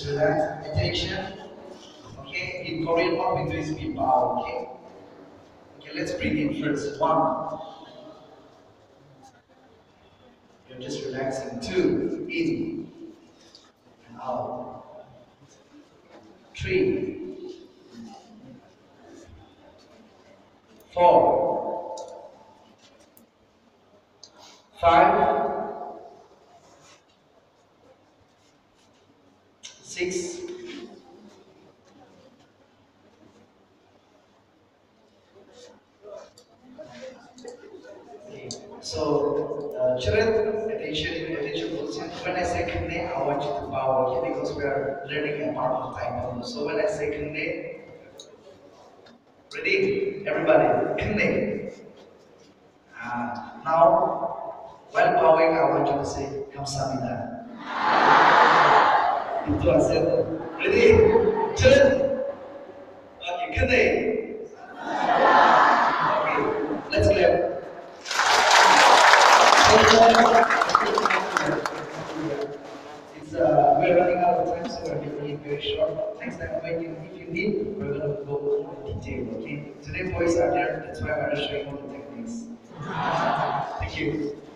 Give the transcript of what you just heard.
relax. Attention. Okay, in Korean one we do is be bow. Okay. Okay, let's breathe in first. 1. You're just relaxing. 2. In and out. 3. 4. 5. 6. 8. So, children, attention position. When I say Kune, I want you to bow, okay? Because we are learning a part of Taekwondo. So when I say Kune, ready? Everybody, Kune. Now, while bowing, I want you to say Kamsahamnida. Itu hasil. Ready? Turn. Okay, Kune. Okay, let's clap. It's we're running out of time, so we're making it very short. Next time, if you need, we're gonna go more in detail. Okay? Today, boys are there. That's why we're showing all the techniques. Thank you.